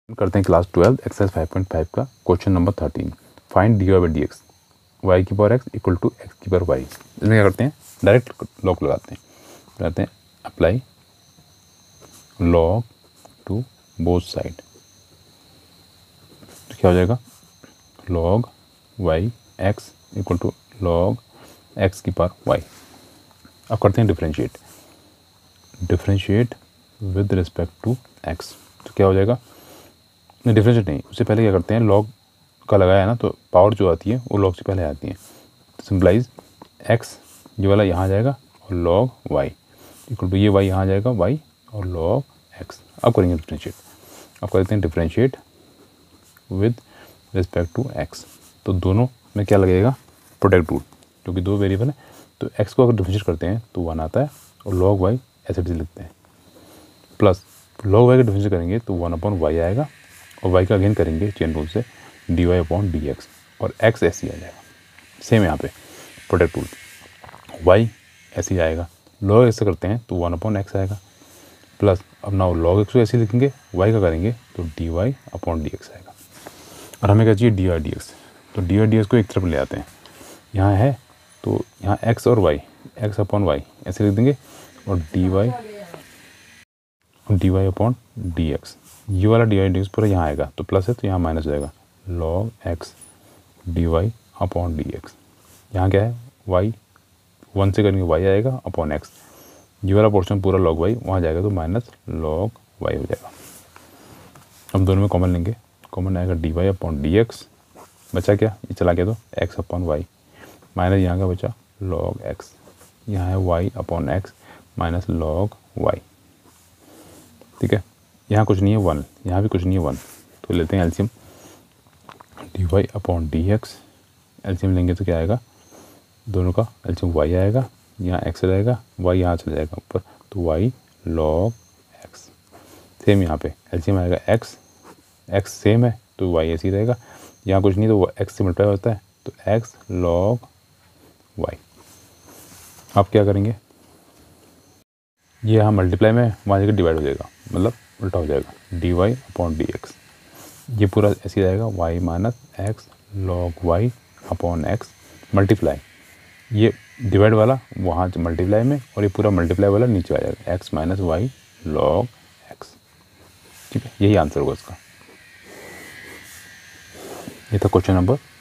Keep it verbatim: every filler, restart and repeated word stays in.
करते हैं class twelve exercise five point five का question number thirteen. Find d y by d x वाई की power x equal to x की power y. इसमें क्या करते हैं, डायरेक्ट लॉग लगाते हैं। कहते हैं apply log to both side, तो क्या हो जाएगा log y x equal to log x की पावर वाई। अब करते हैं differentiate, differentiate with respect to x, तो क्या हो जाएगा, नहीं डिफरेंशिएट नहीं, उससे पहले क्या करते हैं लॉग का लगाया है ना, तो पावर जो आती है वो लॉग से पहले आती है। तो सिंपलाइज एक्स ये वाला यहाँ जाएगा और लॉग वाई इक्वल टू ये वाई यहाँ जाएगा वाई और लॉग एक्स। अब करेंगे डिफरेंशिएट, अब करते हैं differentiate with respect to x, तो दोनों में क्या लगेगा प्रोडक्ट रूल, क्योंकि दो वेरिएबल है तो एक्स को अगर डिफरेंशिएट करते हैं तो वन आता है और लॉग वाई ऐसे लिखते हैं, प्लस लॉग वाई का डिफरेंशिएट करेंगे तो वन अपॉन वाई आएगा और वाई का अगेन करेंगे चेन रूल से d y upon d x और एक्स ऐसे ही आ जाएगा। सेम यहाँ पे प्रोडक्ट रूल, वाई ऐसे ही आएगा, लॉग ऐसे करते हैं तो वन अपॉन एक्स आएगा, प्लस अब ना लॉग एक्स को ऐसे लिखेंगे, वाई का करेंगे तो d y upon d x आएगा। और हमें क्या चाहिए डी वाई डी एक्स, तो डी वाई डी एक्स को एक तरफ ले आते हैं, यहाँ है तो यहाँ एक्स और वाई एक्स अपॉन वाई ऐसे लिख देंगे और d y d y upon d x, ये वाला डी वाई डी एक्स पूरा यहाँ आएगा तो प्लस है तो यहाँ माइनस हो जाएगा log x d y upon d x. यहाँ क्या है वाई वन से करेंगे वाई आएगा अपॉन एक्स, ये वाला पोर्शन पूरा लॉग वाई वहाँ जाएगा तो माइनस लॉग वाई हो जाएगा। अब दोनों में कॉमन लेंगे, कॉमन आएगा d y upon d x, बचा क्या ये चला गया तो एक्स अपॉन वाई माइनस यहाँ का बचा लॉग एक्स, यहाँ है y upon x minus log y. ठीक है, यहाँ कुछ नहीं है वन, यहाँ भी कुछ नहीं है वन, तो लेते हैं LCM d y upon d x, LCM लेंगे तो क्या आएगा दोनों का एलसीएम वाई आएगा, यहाँ एक्स रहेगा वाई यहाँ चला जाएगा ऊपर तो वाई लॉग एक्स। सेम यहाँ पे एलसीएम आएगा एक्स, एक्स सेम है तो वाई ऐसे ही रहेगा, यहाँ कुछ नहीं तो एक्स से मल्टीप्लाई होता है तो एक्स लॉग वाई। आप क्या करेंगे ये यहाँ मल्टीप्लाई में वहाँ जगह डिवाइड हो जाएगा, मतलब उल्टा हो जाएगा d y upon d x, ये पूरा ऐसे ही रहेगा y minus x log y upon x multiply, ये डिवाइड वाला वहाँ मल्टीप्लाई में और ये पूरा मल्टीप्लाई वाला नीचे आ जाएगा x minus y log x. ठीक है, यही आंसर होगा इसका। ये था क्वेश्चन नंबर